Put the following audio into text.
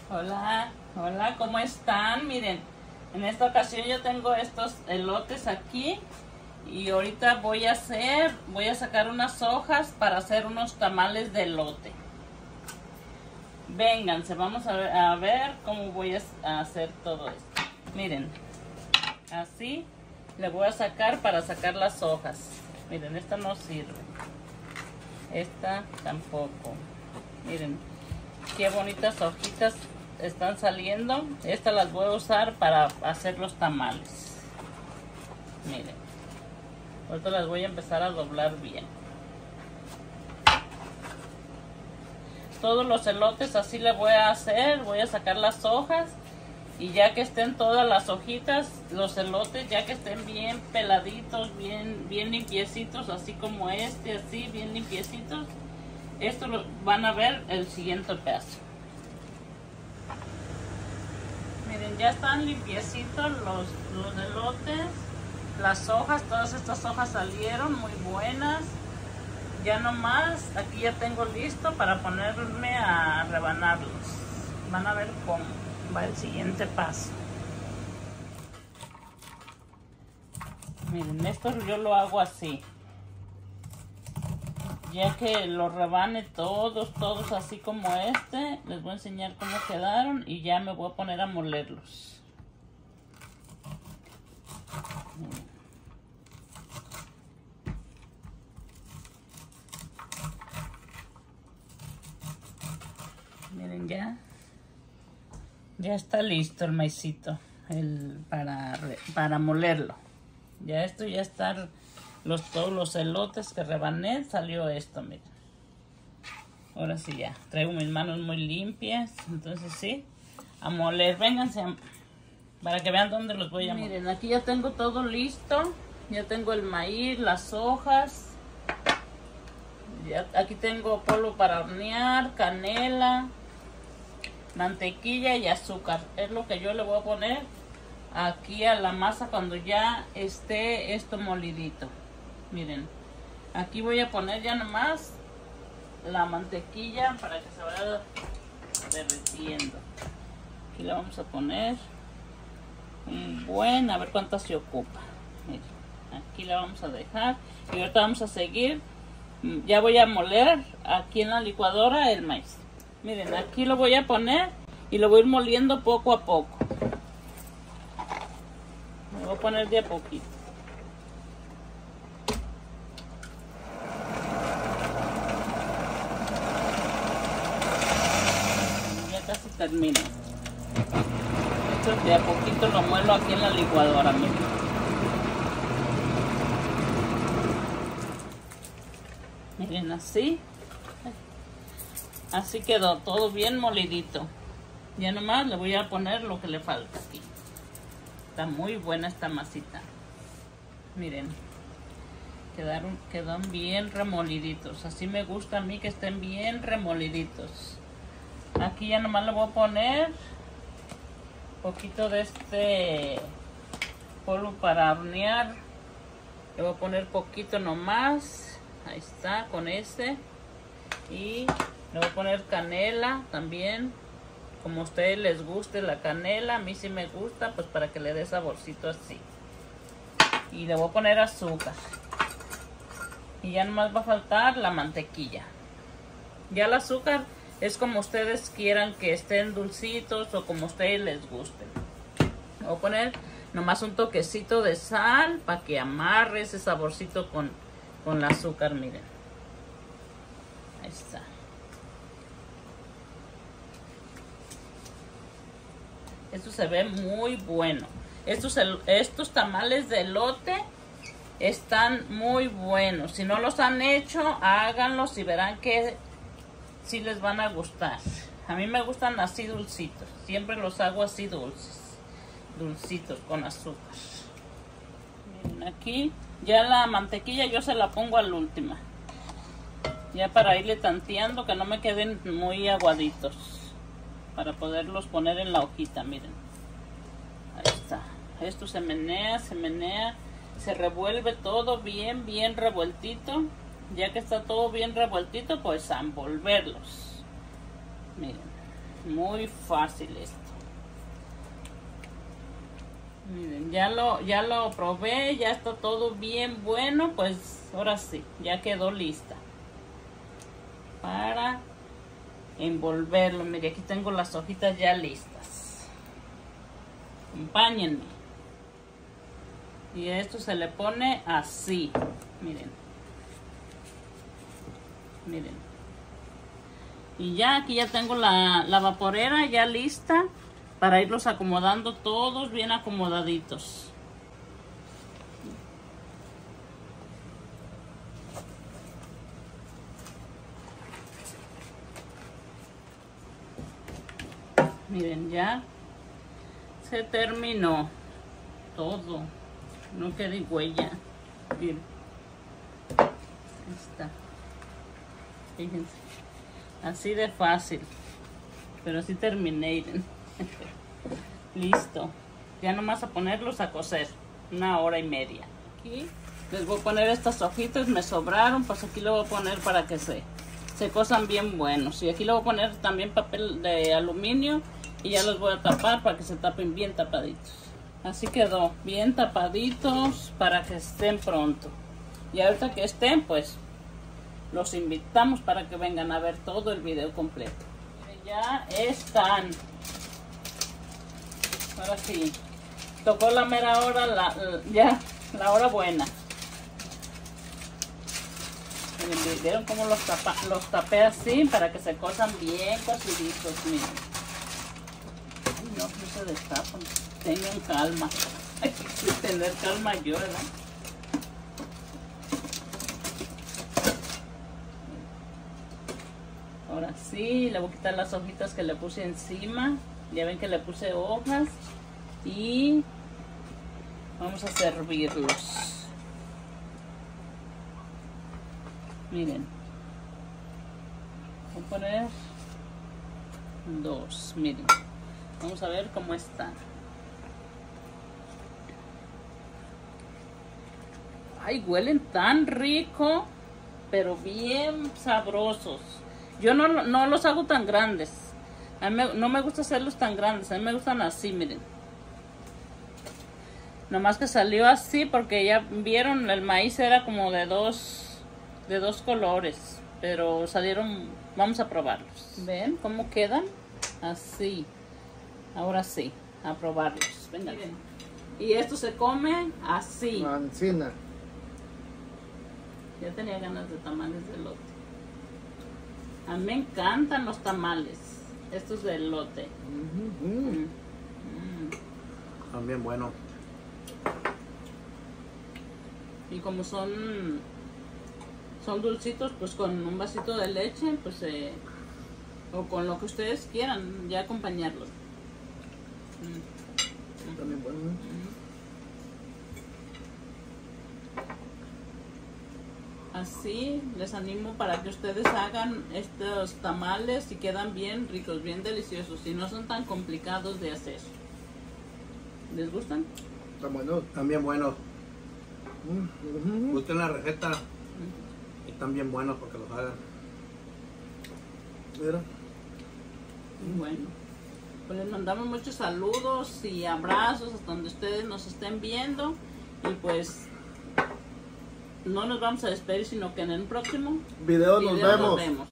Hola, hola, ¿cómo están? Miren, en esta ocasión yo tengo estos elotes aquí y ahorita voy a sacar unas hojas para hacer unos tamales de elote. Vénganse, vamos a ver cómo voy a hacer todo esto. Miren, así le voy a sacar para sacar las hojas. Miren, esta no sirve. Esta tampoco. Miren, qué bonitas hojitas están saliendo. Estas las voy a usar para hacer los tamales. Miren, ahorita las voy a empezar a doblar bien. Todos los elotes así le voy a hacer. Voy a sacar las hojas y ya que estén todas las hojitas, los elotes ya que estén bien peladitos, bien limpiecitos, así como así bien limpiecitos, esto lo van a ver el siguiente pedazo. Miren, ya están limpiecitos los elotes, las hojas, todas estas hojas salieron muy buenas. Ya nomás, aquí ya tengo listo para ponerme a rebanarlos. Van a ver cómo va el siguiente paso. Miren, esto yo lo hago así. Ya que los rebane todos así como este, les voy a enseñar cómo quedaron y ya me voy a poner a molerlos. Miren, ya está listo el maicito para molerlo. Ya esto ya está, todos los elotes que rebané, salió esto, miren. Ahora sí ya, traigo mis manos muy limpias, entonces sí, a moler. Vénganse para que vean dónde los voy a moler. Miren, aquí ya tengo todo listo, ya tengo el maíz, las hojas. Aquí tengo polvo para hornear, canela, mantequilla y azúcar. Es lo que yo le voy a poner aquí a la masa cuando ya esté esto molidito. Miren, aquí voy a poner ya nomás la mantequilla para que se vaya derritiendo. Aquí le vamos a poner un buen, a ver cuánto se ocupa. Miren, aquí la vamos a dejar y ahorita vamos a seguir. Ya voy a moler aquí en la licuadora el maíz. Miren, aquí lo voy a poner y lo voy a ir moliendo poco a poco. Me voy a poner de a poquito. Ya casi termino. Esto de a poquito lo muelo aquí en la licuadora, miren. Miren, así quedó todo bien molidito. Ya nomás le voy a poner lo que le falta aquí. Está muy buena esta masita. Miren, quedaron bien remoliditos. Así me gusta a mí que estén bien remoliditos. Aquí ya nomás le voy a poner un poquito de este polvo para hornear. Le voy a poner poquito nomás. Ahí está, con este. Y le voy a poner canela también. Como a ustedes les guste la canela. A mí sí me gusta, pues para que le dé saborcito así. Y le voy a poner azúcar. Y ya nomás va a faltar la mantequilla. Ya el azúcar es como ustedes quieran que estén dulcitos o como a ustedes les gusten. Le voy a poner nomás un toquecito de sal para que amarre ese saborcito con el azúcar, miren. Ahí está. Esto se ve muy bueno. Estos tamales de elote están muy buenos. Si no los han hecho, háganlos y verán que sí les van a gustar. A mí me gustan así dulcitos. Siempre los hago así dulcitos con azúcar. Miren, aquí ya la mantequilla yo se la pongo al última. Ya para irle tanteando que no me queden muy aguaditos. Para poderlos poner en la hojita, miren. Ahí está. Esto se menea, se revuelve todo bien revueltito. Ya que está todo bien revueltito, pues a envolverlos. Miren. Muy fácil esto. Miren, ya lo probé, ya está todo bien bueno, pues ahora sí, ya quedó lista para envolverlo. Mire, aquí tengo las hojitas ya listas. Acompáñenme. Y esto se le pone así, miren. Miren. Y ya aquí ya tengo la vaporera ya lista para irlos acomodando todos bien acomodaditos. Miren, ya se terminó todo. No quede huella. Miren. Ahí está. Fíjense. Así de fácil. Pero así terminé. Listo. Ya nomás a ponerlos a cocer. 1 hora y media. Aquí les voy a poner estas hojitas. Me sobraron. Pues aquí lo voy a poner para que se cosan bien buenos. Y aquí le voy a poner también papel de aluminio. Y ya los voy a tapar para que se tapen bien tapaditos. Así quedó. Bien tapaditos para que estén pronto. Y ahorita que estén, pues los invitamos para que vengan a ver todo el video completo. Ya están. Ahora sí. Tocó la mera hora, la hora buena. Miren, ¿vieron cómo los tapé así para que se cosan bien cociditos? Miren. Ay, no se destapan. Tengan calma. Hay que tener calma yo, ¿verdad? Ahora sí, le voy a quitar las hojitas que le puse encima. Ya ven que le puse hojas. Y vamos a servirlos. Miren. Voy a poner 2. Miren. Vamos a ver cómo están. Ay, huelen tan rico, pero bien sabrosos. Yo no los hago tan grandes. A mí no me gusta hacerlos tan grandes. A mí me gustan así, miren. Nomás que salió así porque ya vieron, el maíz era como de dos colores. Pero salieron, vamos a probarlos. ¿Ven cómo quedan? Así. Ahora sí, a probarlos. Venga. Y esto se come así. Mancina. Ya tenía ganas de tamales de elote. A mí me encantan los tamales. Estos de elote. También bueno. Y como son dulcitos, pues con un vasito de leche, pues o con lo que ustedes quieran, ya acompañarlos. También bueno. Así les animo para que ustedes hagan estos tamales y quedan bien ricos, bien deliciosos y no son tan complicados de hacer. ¿Les gustan? Están buenos. También buenos. Busquen la receta. Y están bien buenos porque los hagan. Mira. Bueno, pues les mandamos muchos saludos y abrazos hasta donde ustedes nos estén viendo. Y pues no nos vamos a despedir, sino que en el próximo Video nos vemos.